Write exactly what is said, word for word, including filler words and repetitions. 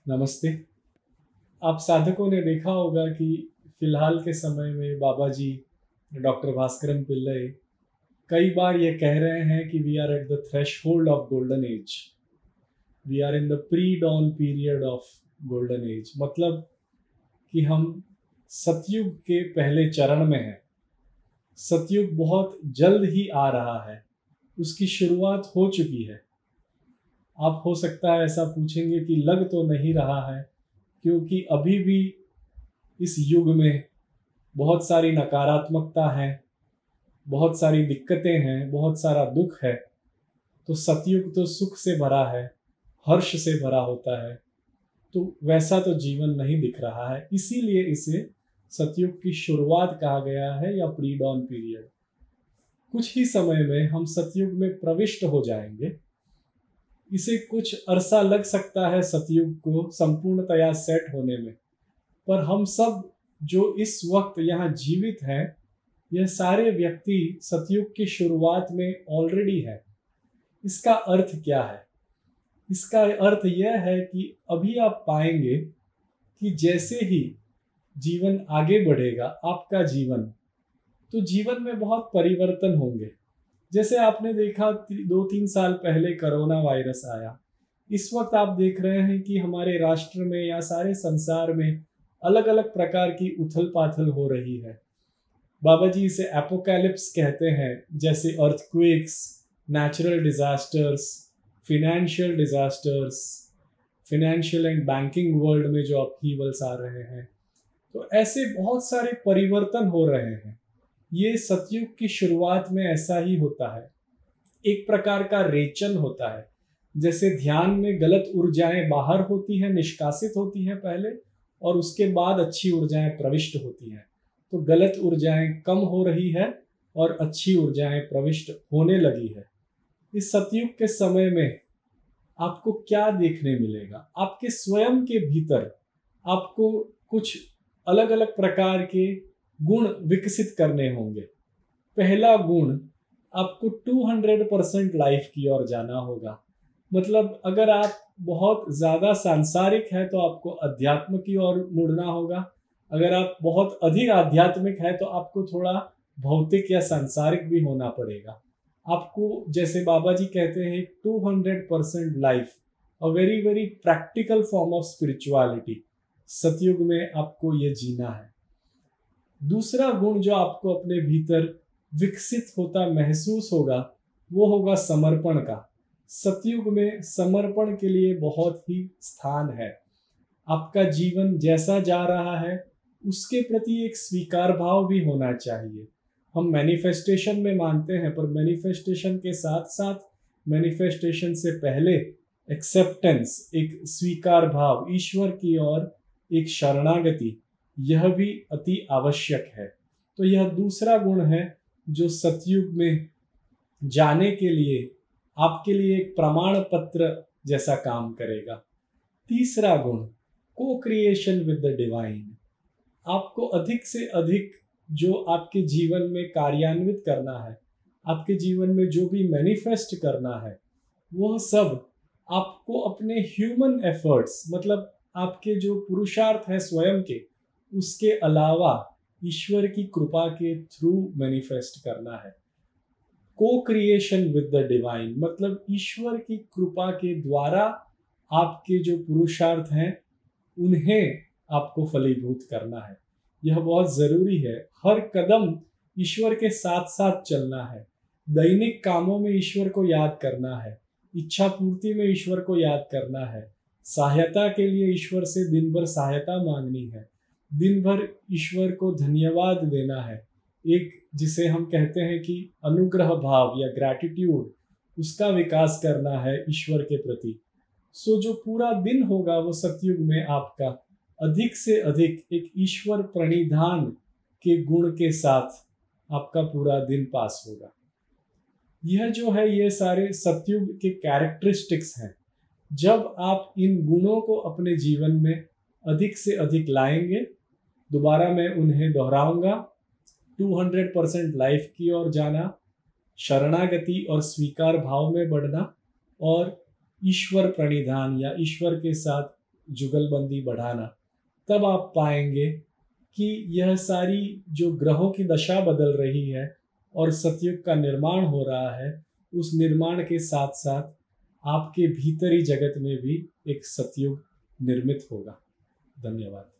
नमस्ते। आप साधकों ने देखा होगा कि फिलहाल के समय में बाबा जी डॉक्टर भास्करन पिल्लई कई बार ये कह रहे हैं कि we are at the threshold of golden age, we are in the pre dawn period of golden age. मतलब कि हम सतयुग के पहले चरण में हैं। सतयुग बहुत जल्द ही आ रहा है, उसकी शुरुआत हो चुकी है। आप हो सकता है ऐसा पूछेंगे कि लग तो नहीं रहा है, क्योंकि अभी भी इस युग में बहुत सारी नकारात्मकता है, बहुत सारी दिक्कतें हैं, बहुत सारा दुख है। तो सतयुग तो सुख से भरा है, हर्ष से भरा होता है, तो वैसा तो जीवन नहीं दिख रहा है। इसीलिए इसे सतयुग की शुरुआत कहा गया है या प्री डॉन पीरियड। कुछ ही समय में हम सतयुग में प्रविष्ट हो जाएंगे। इसे कुछ अरसा लग सकता है सतयुग को संपूर्णतया सेट होने में, पर हम सब जो इस वक्त यहाँ जीवित हैं, यह सारे व्यक्ति सतयुग की शुरुआत में ऑलरेडी है। इसका अर्थ क्या है? इसका अर्थ यह है कि अभी आप पाएंगे कि जैसे ही जीवन आगे बढ़ेगा, आपका जीवन, तो जीवन में बहुत परिवर्तन होंगे। जैसे आपने देखा दो तीन साल पहले कोरोना वायरस आया, इस वक्त आप देख रहे हैं कि हमारे राष्ट्र में या सारे संसार में अलग अलग प्रकार की उथल पाथल हो रही है। बाबा जी इसे एपोकैलिप्स कहते हैं, जैसे earthquakes, natural disasters, financial disasters, financial and banking world में जो अपहीवल्स आ रहे हैं, तो ऐसे बहुत सारे परिवर्तन हो रहे हैं। ये सतयुग की शुरुआत में ऐसा ही होता है। एक प्रकार का रेचन होता है। जैसे ध्यान में गलत ऊर्जाएं बाहर होती हैं, निष्कासित होती हैं पहले, और उसके बाद अच्छी ऊर्जाएं प्रविष्ट होती हैं। तो गलत ऊर्जाएं कम हो रही है और अच्छी ऊर्जाएं प्रविष्ट होने लगी है। इस सतयुग के समय में आपको क्या देखने मिलेगा? आपके स्वयं के भीतर आपको कुछ अलग अलग प्रकार के गुण विकसित करने होंगे। पहला गुण, आपको दो सौ परसेंट लाइफ की ओर जाना होगा। मतलब अगर आप बहुत ज्यादा सांसारिक है तो आपको अध्यात्म की ओर मुड़ना होगा। अगर आप बहुत अधिक आध्यात्मिक है तो आपको थोड़ा भौतिक या सांसारिक भी होना पड़ेगा। आपको, जैसे बाबा जी कहते हैं, दो सौ percent life, a very very practical form of spirituality, Satyug में आपको ये जीना है। दूसरा गुण जो आपको अपने भीतर विकसित होता महसूस होगा, वो होगा समर्पण का। सतयुग में समर्पण के लिए बहुत ही स्थान है। आपका जीवन जैसा जा रहा है, उसके प्रति एक स्वीकार भाव भी होना चाहिए। हम मैनिफेस्टेशन में मानते हैं, पर मैनिफेस्टेशन के साथ साथ, मैनिफेस्टेशन से पहले एक्सेप्टेंस, एक स्वीकार भाव, ईश्वर की ओर एक शरणागति, यह भी अति आवश्यक है। तो यह दूसरा गुण है जो सतयुग में जाने के लिए आपके लिए एक प्रमाण पत्र जैसा काम करेगा। तीसरा गुण, को क्रिएशन विद द डिवाइन। आपको अधिक से अधिक जो आपके जीवन में कार्यान्वित करना है, आपके जीवन में जो भी मैनिफेस्ट करना है, वह सब आपको अपने ह्यूमन एफर्ट्स, मतलब आपके जो पुरुषार्थ है स्वयं के, उसके अलावा ईश्वर की कृपा के थ्रू मैनिफेस्ट करना है। को क्रिएशन विद द डिवाइन, मतलब ईश्वर की कृपा के द्वारा आपके जो पुरुषार्थ हैं, उन्हें आपको फलीभूत करना है। यह बहुत जरूरी है। हर कदम ईश्वर के साथ साथ चलना है। दैनिक कामों में ईश्वर को याद करना है, इच्छा पूर्ति में ईश्वर को याद करना है, सहायता के लिए ईश्वर से दिन भर सहायता मांगनी है, दिन भर ईश्वर को धन्यवाद देना है। एक जिसे हम कहते हैं कि अनुग्रह भाव या ग्रैटिट्यूड, उसका विकास करना है ईश्वर के प्रति। सो जो पूरा दिन होगा वो सतयुग में आपका अधिक से अधिक एक ईश्वर प्रणिधान के गुण के साथ आपका पूरा दिन पास होगा। यह जो है, ये सारे सतयुग के कैरेक्टरिस्टिक्स हैं। जब आप इन गुणों को अपने जीवन में अधिक से अधिक लाएंगे, दोबारा मैं उन्हें दोहराऊंगा, दो सौ परसेंट लाइफ की ओर जाना, शरणागति और स्वीकार भाव में बढ़ना, और ईश्वर प्रणिधान या ईश्वर के साथ जुगलबंदी बढ़ाना, तब आप पाएंगे कि यह सारी जो ग्रहों की दशा बदल रही है और सतयुग का निर्माण हो रहा है, उस निर्माण के साथ साथ आपके भीतरी जगत में भी एक सतयुग निर्मित होगा। धन्यवाद।